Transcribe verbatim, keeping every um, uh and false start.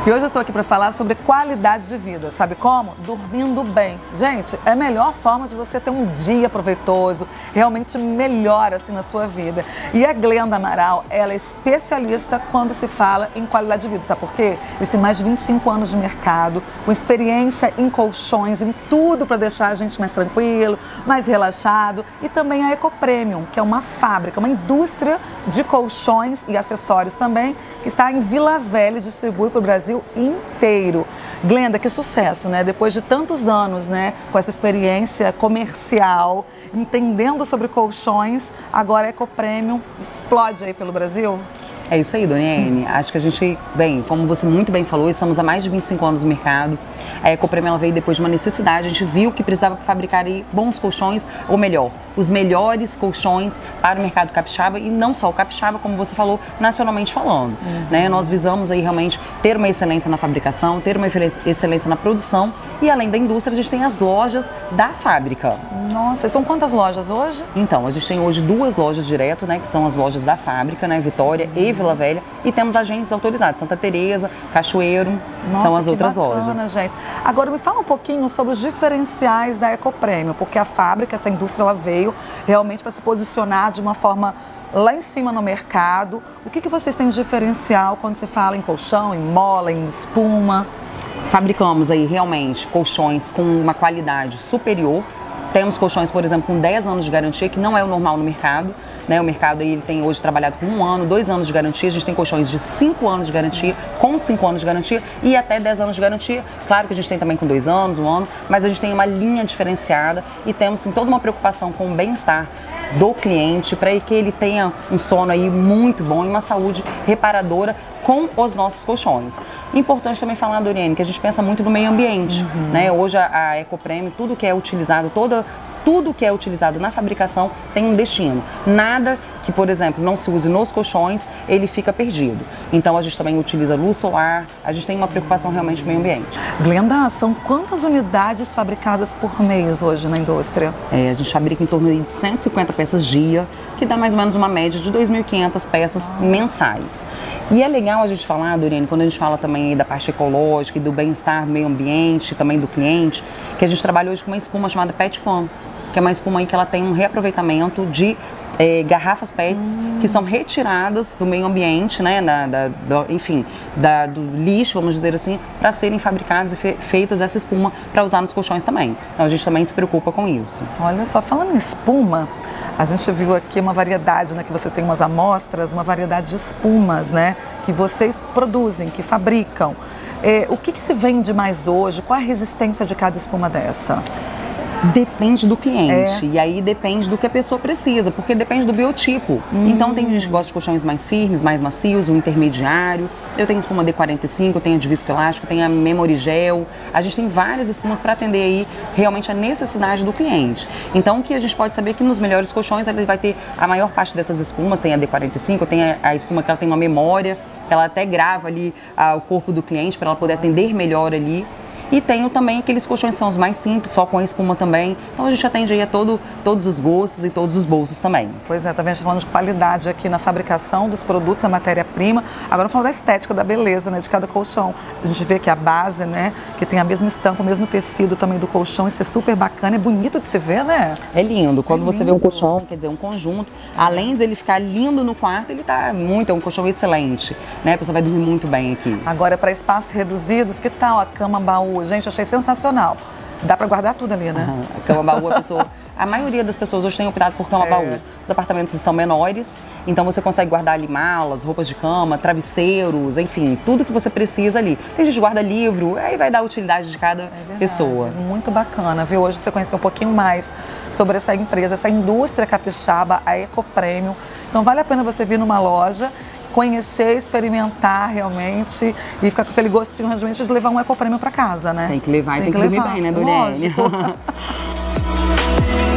E hoje eu estou aqui para falar sobre qualidade de vida. Sabe como? Dormindo bem. Gente, é a melhor forma de você ter um dia proveitoso, realmente melhor assim na sua vida. E a Glenda Amaral, ela é especialista quando se fala em qualidade de vida. Sabe por quê? Eles têm mais de vinte e cinco anos de mercado, com experiência em colchões, em tudo para deixar a gente mais tranquilo, mais relaxado. E também a Ecopremium, que é uma fábrica, uma indústria de colchões e acessórios também, que está em Vila Velha e distribui para o Brasil inteiro. Glenda, que sucesso, né? Depois de tantos anos, né, com essa experiência comercial, entendendo sobre colchões, agora a Ecopremium explode aí pelo Brasil? É isso aí, Doniene. Acho que a gente, bem, como você muito bem falou, estamos há mais de vinte e cinco anos no mercado. A Ecopremium ela veio depois de uma necessidade, a gente viu que precisava fabricar aí bons colchões, ou melhor, os melhores colchões para o mercado capixaba e não só o capixaba, como você falou, nacionalmente falando. Uhum. Né? Nós visamos aí realmente ter uma excelência na fabricação, ter uma excelência na produção e além da indústria, a gente tem as lojas da fábrica. Nossa, e são quantas lojas hoje? Então, a gente tem hoje duas lojas direto, né, que são as lojas da fábrica, né, Vitória e Vila Velha, e temos agentes autorizados, Santa Teresa, Cachoeiro, Nossa, são as que outras bacana, lojas. Gente. Agora me fala um pouquinho sobre os diferenciais da Ecopremium, porque a fábrica, essa indústria, ela veio realmente para se posicionar de uma forma lá em cima no mercado. O que, que vocês têm de diferencial quando se fala em colchão, em mola, em espuma? Fabricamos aí realmente colchões com uma qualidade superior. Temos colchões, por exemplo, com dez anos de garantia, que não é o normal no mercado. Né, o mercado aí, ele tem hoje trabalhado com um ano, dois anos de garantia. A gente tem colchões de cinco anos de garantia, com cinco anos de garantia e até dez anos de garantia. Claro que a gente tem também com dois anos, um ano, mas a gente tem uma linha diferenciada e temos sim, toda uma preocupação com o bem-estar do cliente para que ele tenha um sono aí muito bom e uma saúde reparadora com os nossos colchões. Importante também falar, Doriane, que a gente pensa muito no meio ambiente. Uhum. Né? Hoje a, a Ecopremium, tudo que é utilizado, toda Tudo que é utilizado na fabricação tem um destino. Nada que, por exemplo, não se use nos colchões, ele fica perdido. Então a gente também utiliza luz solar, a gente tem uma preocupação realmente com o meio ambiente. Glenda, são quantas unidades fabricadas por mês hoje na indústria? É, a gente fabrica em torno de cento e cinquenta peças dia, que dá mais ou menos uma média de dois mil e quinhentas peças ah. mensais. E é legal a gente falar, Doriane, quando a gente fala também da parte ecológica e do bem-estar do meio ambiente, também do cliente, que a gente trabalha hoje com uma espuma chamada Pet Foam, que é uma espuma aí que ela tem um reaproveitamento de é, garrafas P E Ts hum. que são retiradas do meio ambiente, né, da, da, do, enfim, da, do lixo, vamos dizer assim, para serem fabricadas e fe, feitas essa espuma para usar nos colchões também. Então a gente também se preocupa com isso. Olha só, falando em espuma, a gente viu aqui uma variedade, né, que você tem umas amostras, uma variedade de espumas, né, que vocês produzem, que fabricam. É, o que, que se vende mais hoje? Qual a resistência de cada espuma dessa? Depende do cliente, é. e aí depende do que a pessoa precisa, porque depende do biotipo. Hum. Então tem gente que gosta de colchões mais firmes, mais macios, um intermediário. Eu tenho espuma D quarenta e cinco, eu tenho a de visco elástico, tenho a Memory Gel. A gente tem várias espumas para atender aí realmente a necessidade do cliente. Então o que a gente pode saber é que nos melhores colchões ele vai ter a maior parte dessas espumas, tem a D quarenta e cinco, tem a, a espuma que ela tem uma memória, que ela até grava ali ah, o corpo do cliente para ela poder atender melhor ali. E tenho também aqueles colchões que são os mais simples, só com a espuma também. Então a gente atende aí a todo, todos os gostos e todos os bolsos também. Pois é, também a gente tá falando de qualidade aqui na fabricação dos produtos, a matéria-prima. Agora vamos falar da estética, da beleza, né, de cada colchão. A gente vê que a base, né, que tem a mesma estampa, o mesmo tecido também do colchão, isso é super bacana, é bonito de se ver, né? É lindo. Quando é você lindo. vê um colchão, quer dizer, um conjunto, além dele ficar lindo no quarto, ele tá muito, é um colchão excelente, né? A pessoa vai dormir muito bem aqui. Agora, para espaços reduzidos, que tal a cama-baú? Gente, achei sensacional. Dá para guardar tudo ali, né? Uhum. A cama-baú, a pessoa... A maioria das pessoas hoje tem optado por cama-baú. É. Os apartamentos estão menores, então você consegue guardar ali malas, roupas de cama, travesseiros, enfim, tudo que você precisa ali. Tem gente que guarda livro, aí vai dar a utilidade de cada é pessoa. Muito bacana, viu? Hoje você conheceu um pouquinho mais sobre essa empresa, essa indústria capixaba, a Ecopremium. Então vale a pena você vir numa loja, conhecer, experimentar realmente e ficar com aquele gostinho realmente de levar um Ecopremium para casa, né? Tem que levar e tem, tem que, que dormir bem, né, Doriane? Lógico.